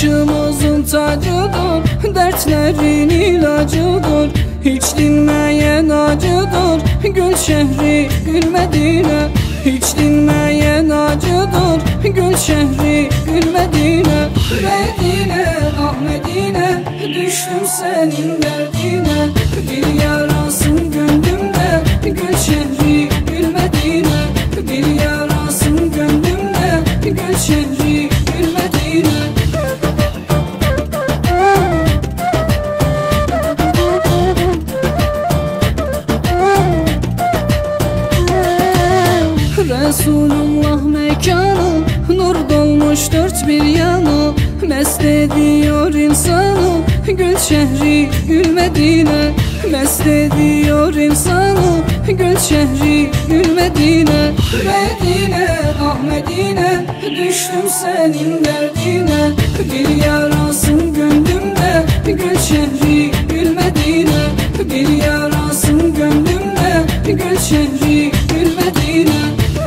Başımızın tacıdır, dertlerin ilacıdır. Hiç dinmeyen acıdır, gül şehri gül Medine. Hiç dinmeyen acıdır, gül şehri gül Medine. Medine, ah Medine, düştüm senin derdine. Bir yarasın gönlümde, gül şehri gül Medine. Bir yarasın gönlümde, gül şehri gül Medine. Resulullah mekanı, nur dolmuş dört bir yanı. Mest ediyor insanı, gül şehri gül Medine. Mest ediyor insanı, gül şehri gül Medine. Medine, ah Medine, düştüm senin derdine. Bir yarasın gönlümde, gül şehri gül Medine. Bir yarasın gönlümde, gül şehri gül Medine.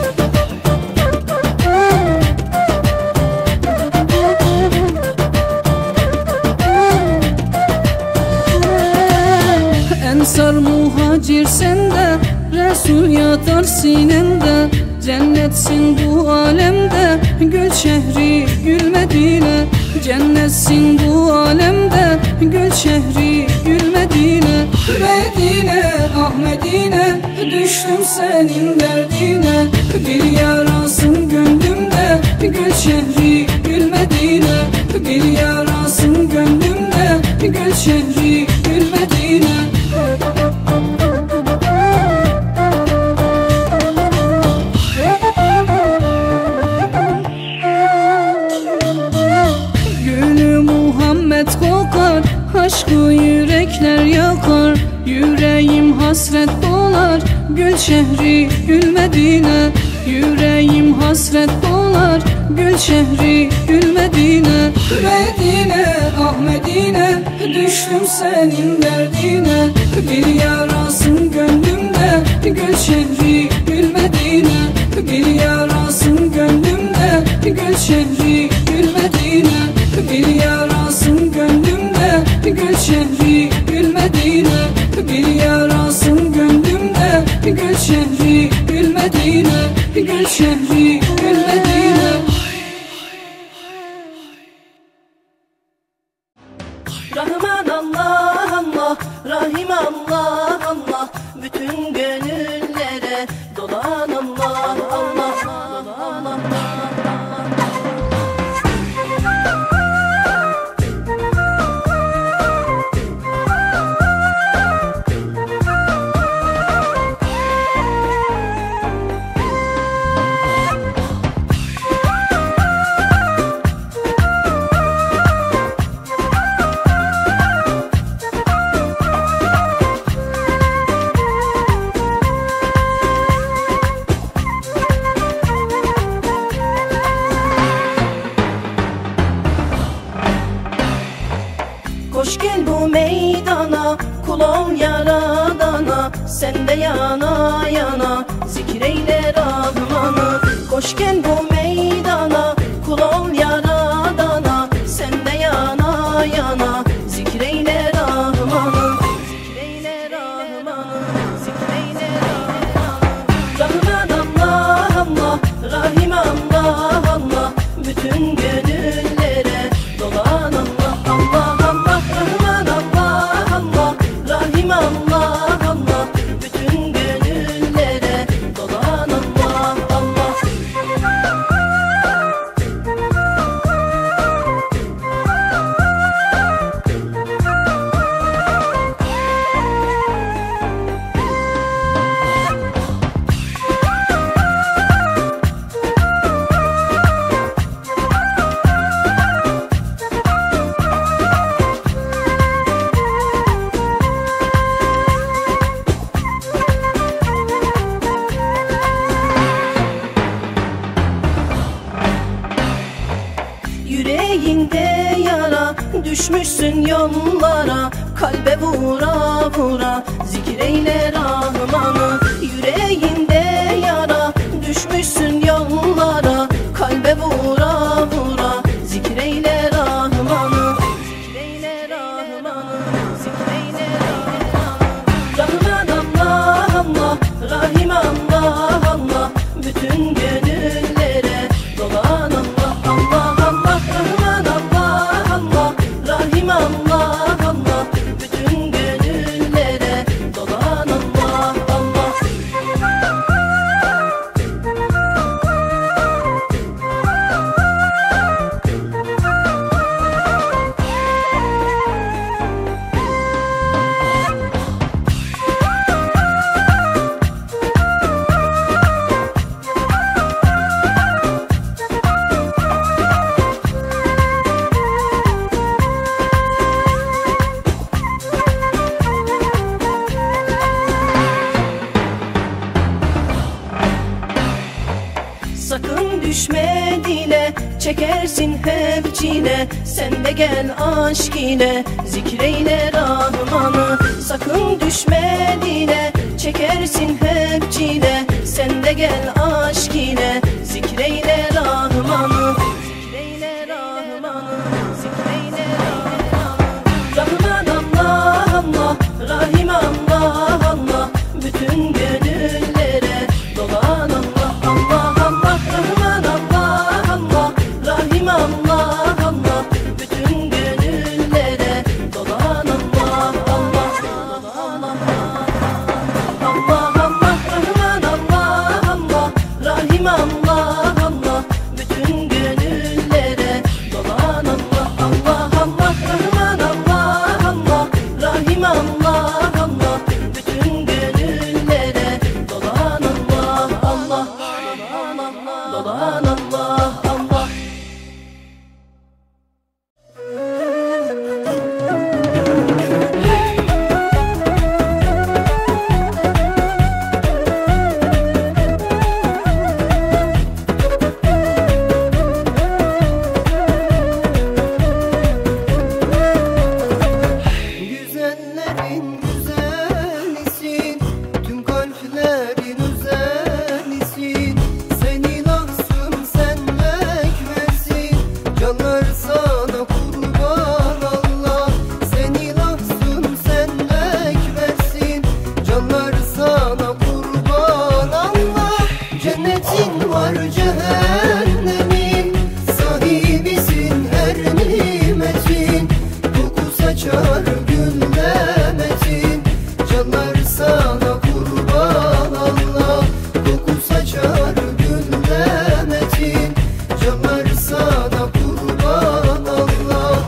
Ensar muhacir sende, Resul yatar sinende. Cennetsin bu alemde, gül şehri gül Medine. Cennetsin bu alemde, gül şehri gül Medine. Medine, ah Medine, düştüm senin derdine. Bir yarasın gönlümde, gül şehri gül Medine. Bir yarasın gönlümde, gül şehri gül Medine. Gülü Muhammed kokar, aşkı yürekler yakar. Yüreğim hasret dolar, gül şehri gül Medine. Yüreğim hasret dolar, gül şehri gül Medine. Medine, ah Medine, düştüm senin derdine. Bir yarasın gönlümde, gül şehri gül Medine. Bir yarasın gönlümde, gül şehri gül Medine. Bir yarasın gönlümde, gül şehri gül Medine. Bir yarasın gönlümde, gül şehri gül Medine. Gül şehri gül Medine. Rahman Allah Allah, Rahim Allah Allah, bütün gönüllere dolan Allah Allah, dolan Allah. Koş gel bu meydana, kul ol yaradana. Sen de yana yana, zikreyle Rahman'ı. Koş gel bu meydana, kul ol yaradana. Sen de yana yana, zikreyle Rahman'ı. Zikreyle Rahman'ı, zikreyle Rahman'ı. Rahman Allah Allah, Rahim Allah Allah, bütün gönüllere dolan Allah Allah Allah. Rahman Allah Allah, Rahim Allah Allah, bütün gönüllere dolan Allah Allah. Yüreğinde yara, düşmüşsün yollara. Kalbe vura vura, zikreyle Rahman'ı. Yüreğinde yara, düşmüşsün yollara. Kalbe vura vura, zikreyle Rahman'ı. Rahim Allah Allah, bütün gönüllere dolan Allah Allah Allah. Rahman Allah Allah, Rahim Allah Allah, bütün gönüllere dolan Allah Allah. Sakın düşme dile, çekersin hep çile. Sen de gel aşk ile, zikreyle Rahman'ı. Sakın düşme dile, çekersin hep çile. Sen de gel aşk ile, zikreyle Rahman'ı. Zikreyle Rahman'ı, zikreyle Rahman'ı. Rahman Allah Allah, Rahim Allah Allah, bütün gönüllere dolan Allah Allah Allah. Rahman Allah Allah, Rahim Allah Allah, bütün gönüllere dolan Allah Allah. Allah Allah, Rahman Allah Allah, Rahim Allah Allah, bütün gönüllere dolan Allah Allah Allah. Rahman Allah Allah, Rahim Allah Allah, bütün gönüllere dolan Allah Allah. Dolan Allah Allah. Güzellerin güzelisin, tüm kalplerin özelisin. Sen ilahsın, sen mekversin, canlar sana kurban Allah. Sen ilahsın, sen mekversin, canlar sana kurban Allah. Cennetin var, cehennemin sahibisin, her nimetin. Koku saçar gül demetin, canlar sana kurban Allah. Koku saçar gül demetin, canlar sana kurban Allah.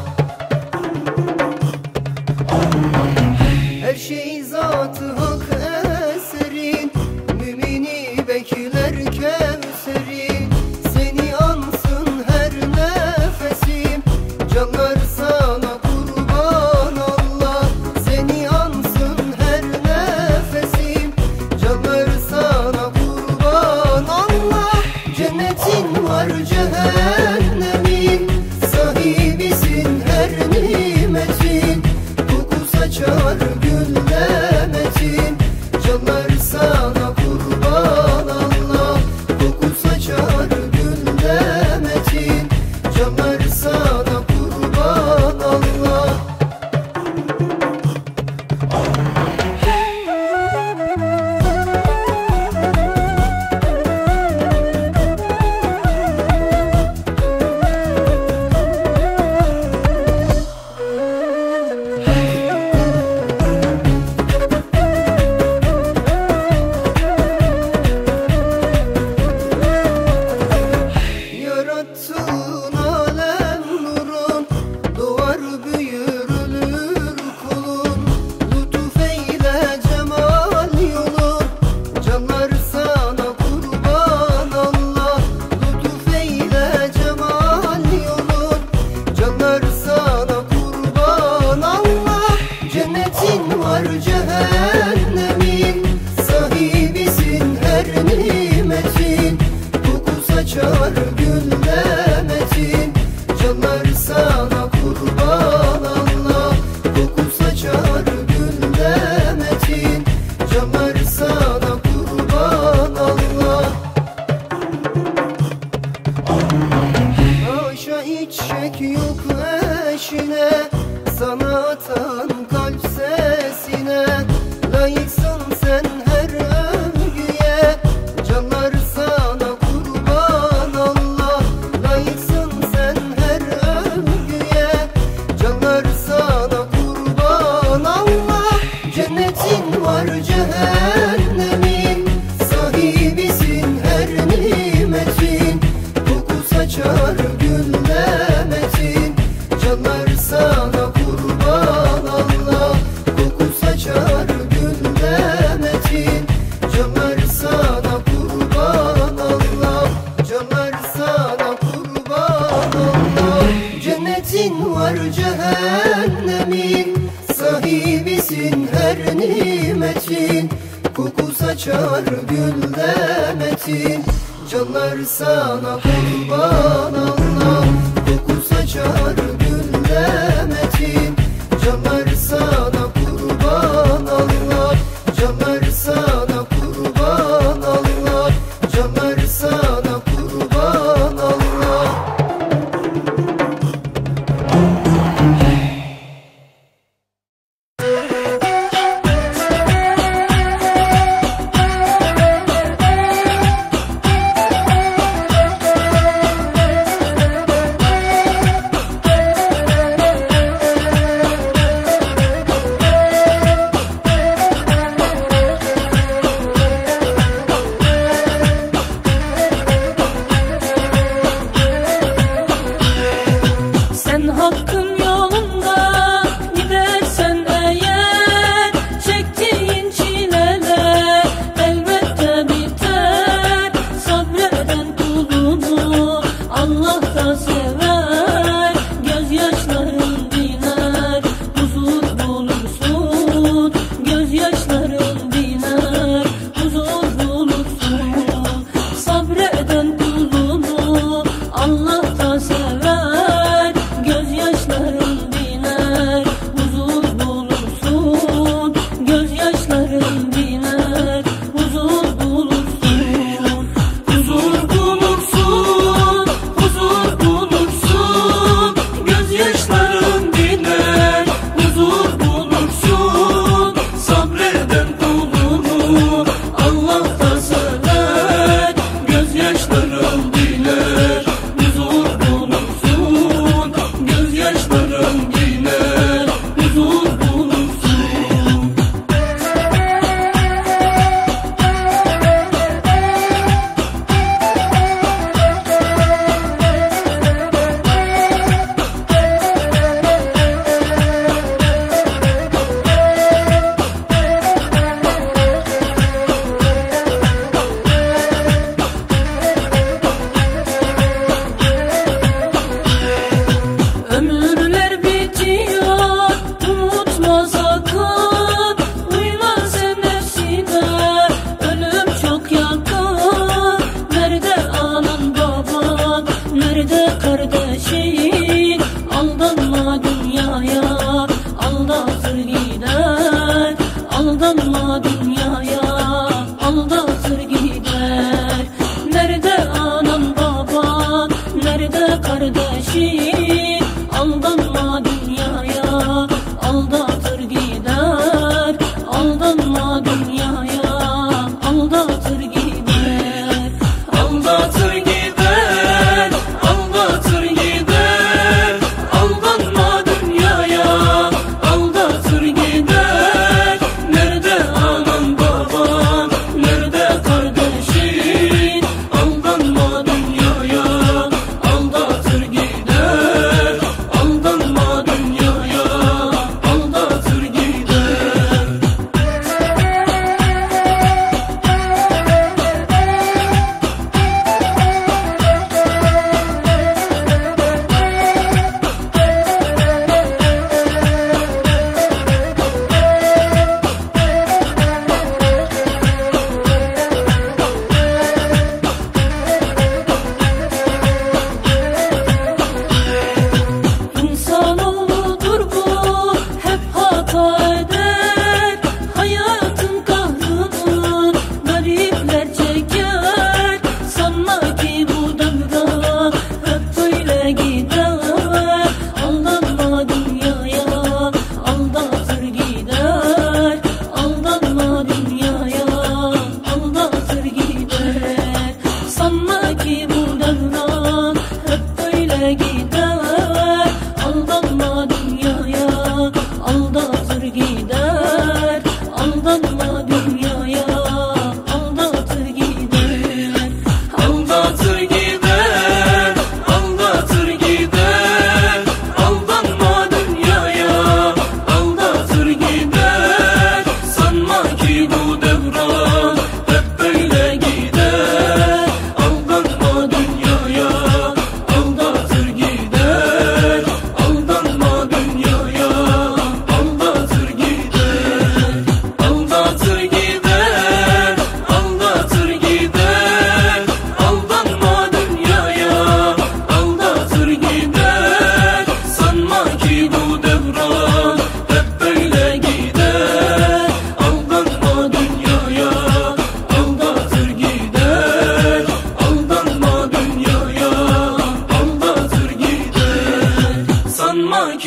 Her şey zatı hak eserin, mümini bekler Kevserin. Seni ansın her nefesim, canlar sana kurban Allah. Seni ansın her nefesim, canlar sana kurban Allah. Cennetin var, cehennemin sahibisin, her nimetin. Koku saçar gül demetin, canlar sana kurban Allah. Koku saçar gül demetin, canlar sana kurban Allah. Yarattığın alem nurun, doğar büyür ölür kulun. Lütuf eyle cemal yolun, canlar sana kurban Allah. Lütuf eyle cemal yolun, canlar sana kurban Allah. Cennetin var, cehennemin sahibisin, her nimetin. Koku saçar gül demetin, canlar sana kurban Allah. Koku saçar gül demetin, canlar sana kurban Allah. Haşa hiç şek yok eşine, sana atan kalp sesine. Layıksın sen her övgüye, saçar gül demetin. Canlar sana kurban Allah, koku saçar gül demetin. Canlar sana kurban Allah, canlar sana kurban Allah, canlar sana kurban Allah.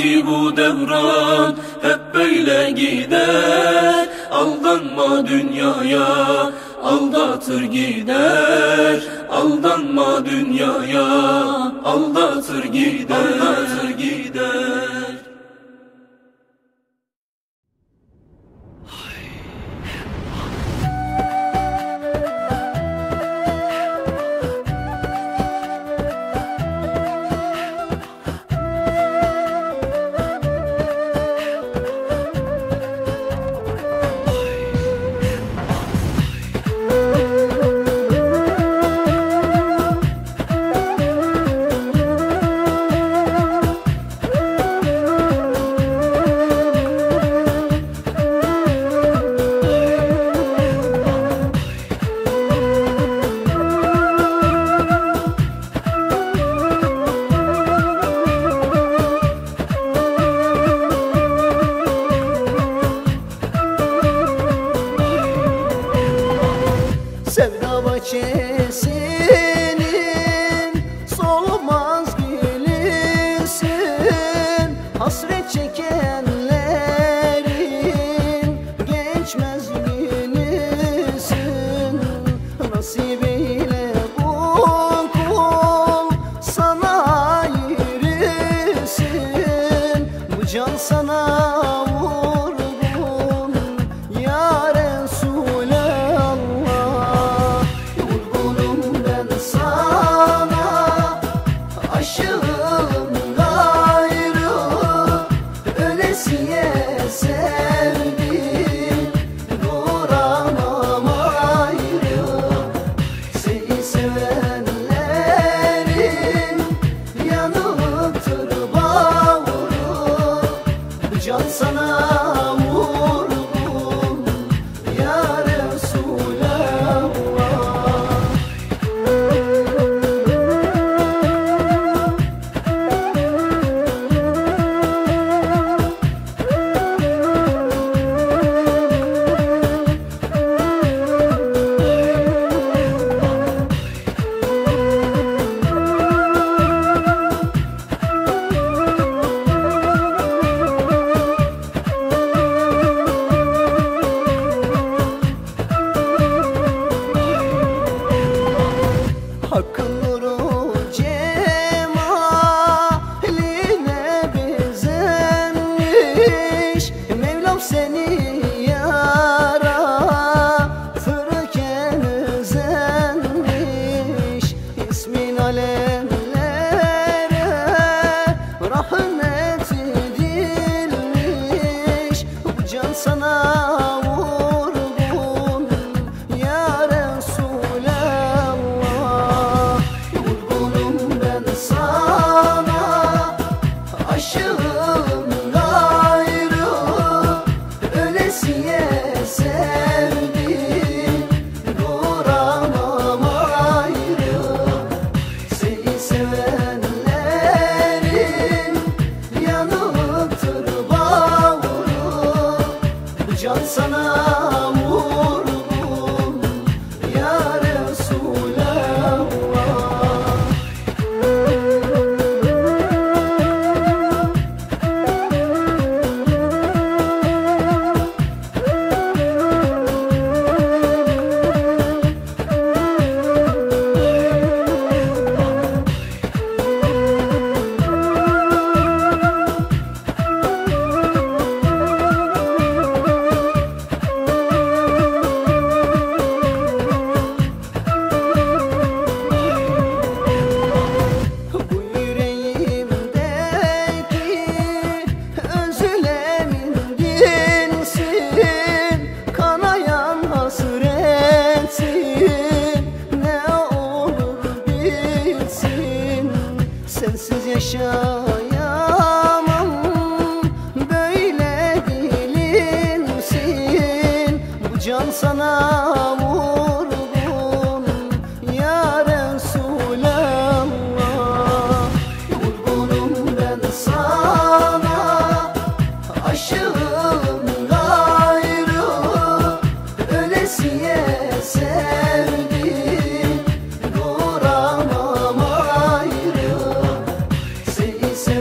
ki bu devran hep böyle gider. Aldanma dünyaya, aldatır gider. Aldanma dünyaya, aldatır gider, aldatır gider. Sevda bahçesinin solmaz gülüsün, hasret çekenlerin geçmez günüsün. Nasip eyle bu kul sana yürüsün, bu can sana vurgun ya Resulallah. Aşığım gayrı, ölesiye sevdim, duramam ayrı. Seni sevenlerin yanıktır bağrı, bu can sana vurgun ya Resulallah. Hakkın nuru cemaline bezenmiş, Mevlam seni yaratırken özenmiş. İsmin alemlere rahmet edilmiş, bu can sana vurgun ya Resulallah. Aşığım gayrı, ölesiye sevdim, duramam ayrı. Seni sevenlerin yanıktır bağrı, bu can sana vurgun ya Resulallah. Sensiz yaşayamam, böyle dilinsin, bu can sana vurgun ya Resulallah. Vurgunum ben sana, aşığım gayrı, ölesiye sevdim, duramam ayrı. Seni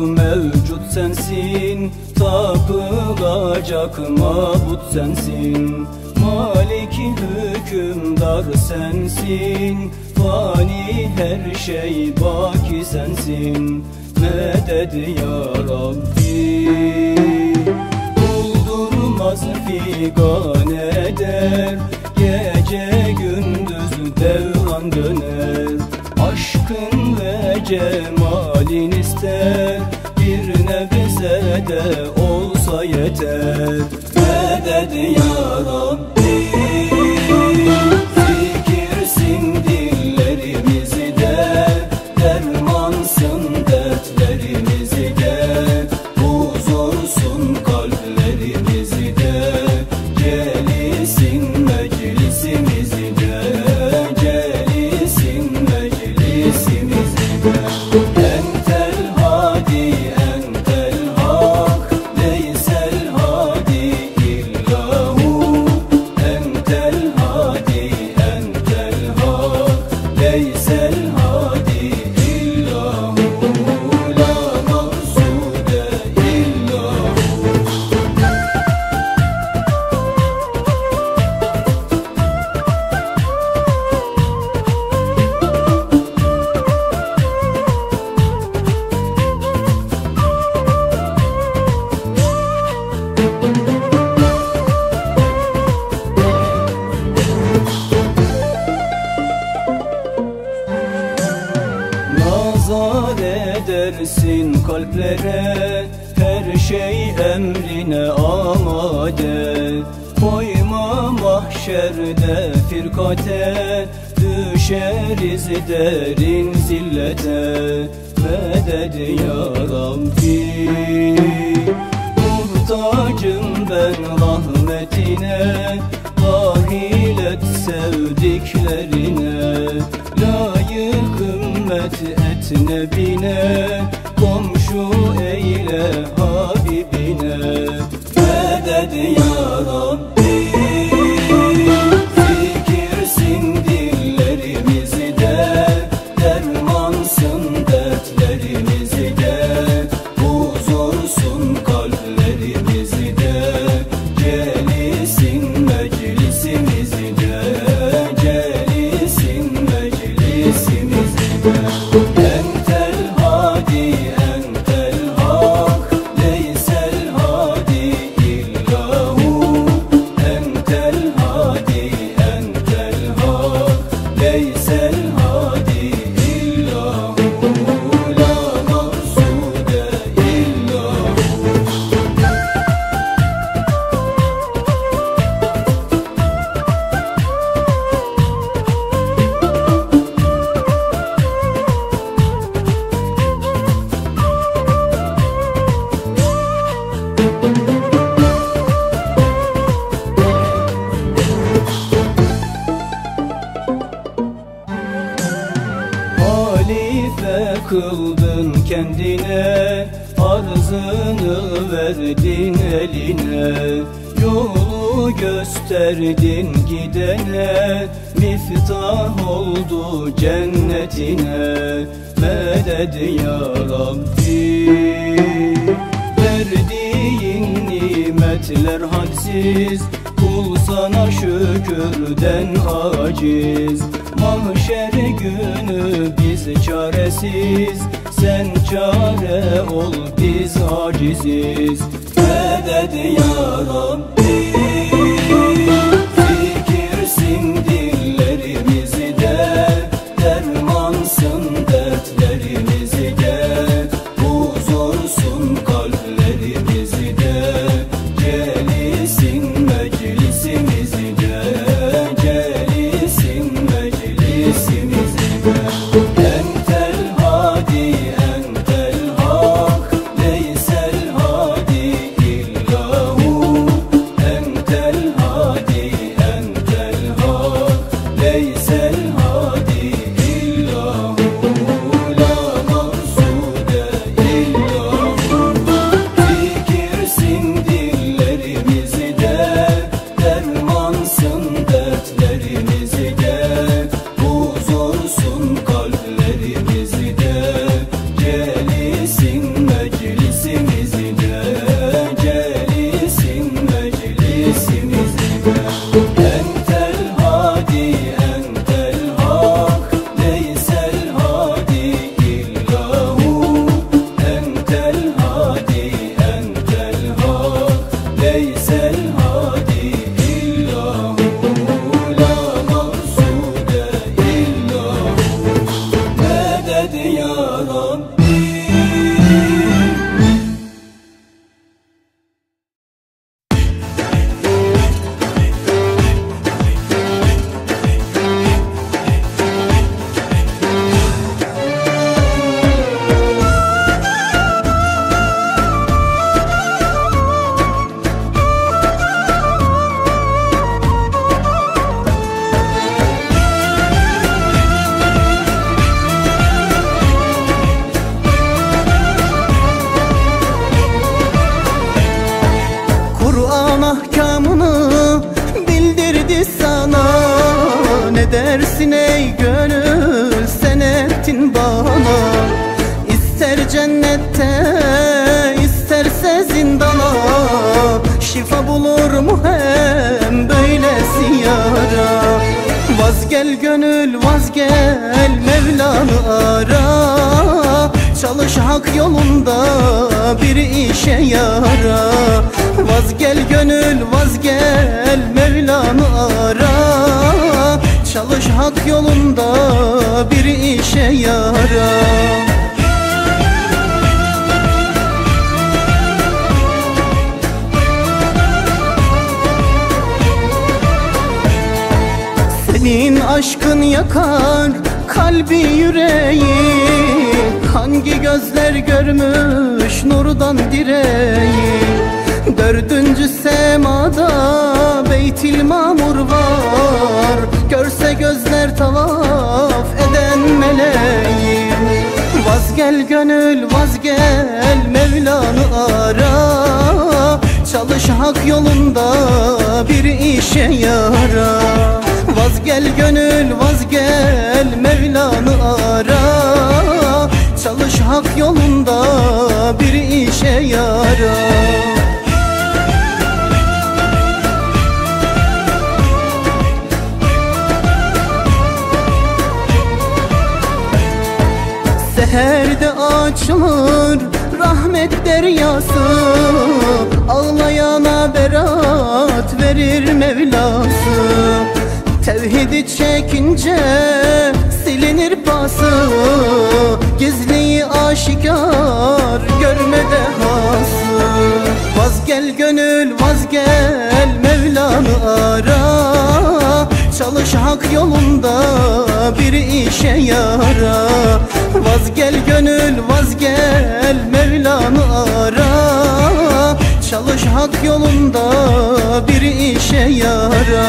mevcut sensin, tapılacak mabut sensin. Maliki hükümdar sensin, fani her şey baki sensin. Medet ya Rabbi, buldurmaz figan eder, gece gündüz devran döner. Aşkın ve cemalin ister, bir nebze de olsa yeter. Medet ya Rabbi, zikirsin dillerimizde, dermansın dertlerimizde, huzursun kalplerimizde, celisin meclisimizde, celisin meclisimizde. Entel hadi entel hak, leysel hadi illahu. Entel hadi entel hak, leysel hadi illahu. La maksude illahu. Nazar edersin kalplere, her şey emrine amade. Koyma mahşerde firkate, düşeriz derin zillete. Medet ya Rabbi, muhtacım ben rahmetine, dahil et sevdiklerine. Layık ümmet et nebine, komşu eyle Habibine. Medet ya Rabbi, zikirsin dillerimizde, dermansın dertlerimizde, huzursun kalplerimizde, celisin meclisimizde, celisin meclisimizde. Entel hadi entel hak, leysel hadi illahu. Entel hadi entel hak, leysel hadi illahu. La maksude illahu. Halife kıldın kendine, arzını verdin eline. Yolu gösterdin gidene, miftah oldu cennetine. Medet ya Rabbi, verdiğin nimetler hadsiz, kul sana şükürden aciz. Mahşer günü biz çaresiz, sen çare ol biz aciziz. Medet ya Rabbi, zikirsin dillerimizde, dermansın dertlerimizde, huzursun kalplerimizde, celisin meclisimizde, celisin meclisimizde. Entel hadi entel hak, leysel hadi illahu. isterse zindana, şifa bulur mu hem böylesi yara. Vaz gel gönül vaz gel Mevlanı ara, çalış hak yolunda bir işe yara. Vaz gel gönül vaz gel Mevlanı ara, çalış hak yolunda bir işe yara. Senin aşkın yakar kalbi yüreği, hangi gözler görmüş nurdan direği. Dördüncü semada Beytil Mamur var, görse gözler tavaf eden meleği. Vaz gel gönül vaz gel Mevlanı ara, çalış hak yolunda bir işe yara. Vaz gel gönül vaz gel Mevlanı ara, çalış hak yolunda bir işe yara. Seherde açılır rahmet deryası, ağlayana berat verir Mevlası. Tevhidi çekince silinir pası, gizliyi aşikar görme dehası. Vaz gel gönül vaz gel Mevlanı ara, çalış hak yolunda bir işe yara. Vaz gel gönül vaz gel Mevlanı ara, çalış hak yolunda bir işe yara.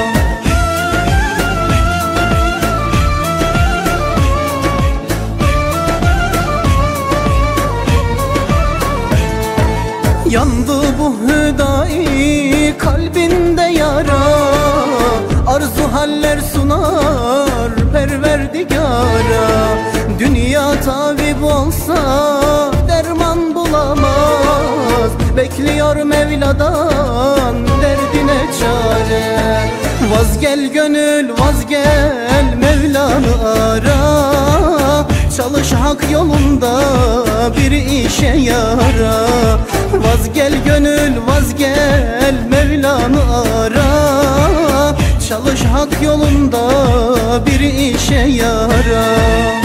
Yandı bu hüdayi kalbinde yara, arzu haller sunar perverdigara. Dünya tabip olsa derman bulamaz, bekliyor Mevla'dan derdine çare. Vaz gel gönül vaz gel Mevlanı ara, çalış hak yolunda bir işe yara. Vaz gel gönül vaz gel Mevlanı ara, çalış hak yolunda bir işe yara.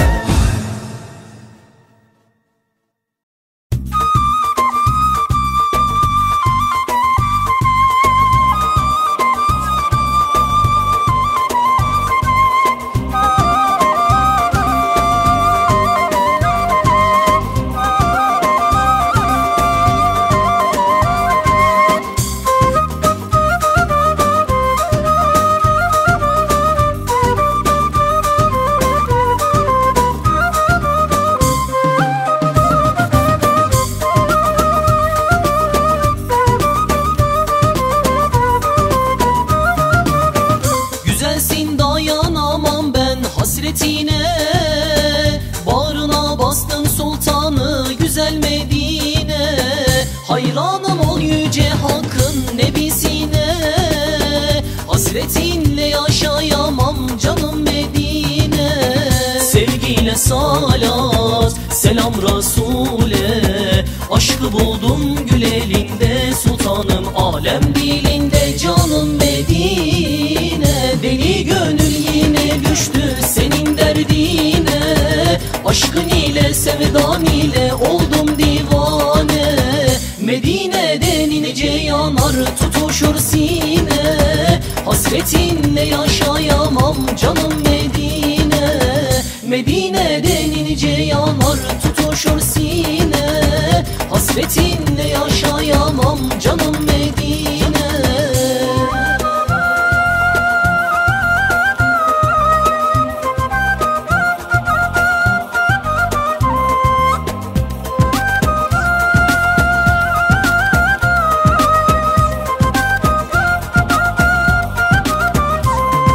Hayranım ol yüce hakkın nebisine, hasretinle yaşayamam canım Medine. Sevgiyle salat selam Resul'e, aşkı buldum gül elinde, sultanım alem dilinde canım Medine. Deli gönül yine düştü senin derdine, aşkın ile sevdan ile oldum divane. Medine'den ince yanar tutuşur sine, hasretinle yaşayamam canım Medine. Medine'den ince yanar tutuşur sine, hasretinle yaşayamam canım Medine.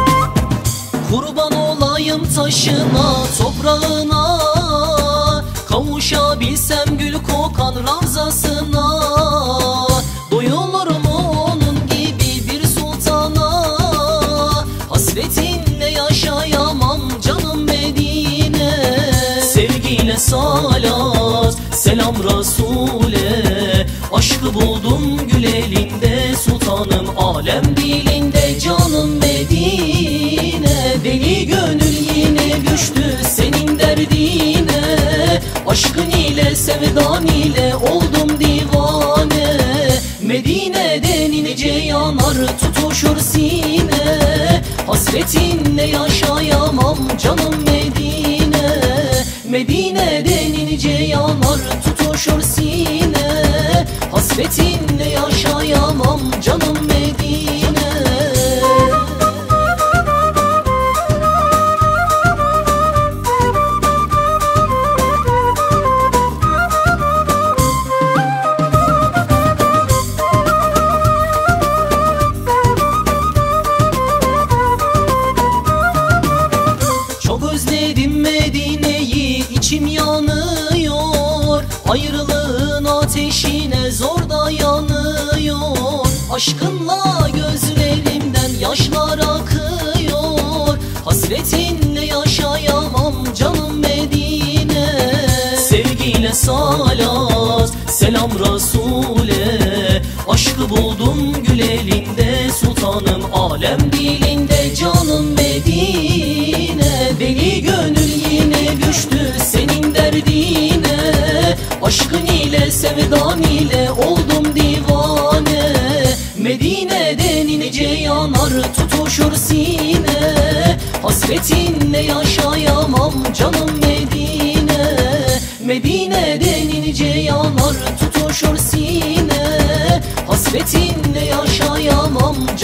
taşına, toprağına, Kavuşabilsem gül kokan ravzasına, doyulur mu onun gibi bir sultana? Hasretinle yaşayamam canım Medine. Sevgiyle salat, selam Resul'e. Aşkı buldum gül elinde, sultanım alem dilinde. Canım Medine, deli gönül yine düştü senin derdine. Aşkın ile sevdan ile oldum divane. Medine denince yanar tutuşur sine. Hasretinle yaşayamam canım Medine. Medine denince yanar tutuşur sine. Hasretinle yaşayamam canım Medine. Özledim Medine'yi, içim yanıyor. Ayrılığın ateşine zor dayanıyor. Aşkınla gözlerimden yaşlar akıyor. Hasretinle yaşayamam canım Medine. Sevgiyle salat, selam Resul'e. Aşkı buldum gül elinde, sultanım alem dilinde. Canım Medine, deli gönül yine düştü senin derdine. Aşkın ile sevdan ile oldum divane. Medine denince yanar tutuşur sine. Hasretinle yaşayamam canım Medine. Medine denince yanar tutuşur sine. Hasretinle yaşayamam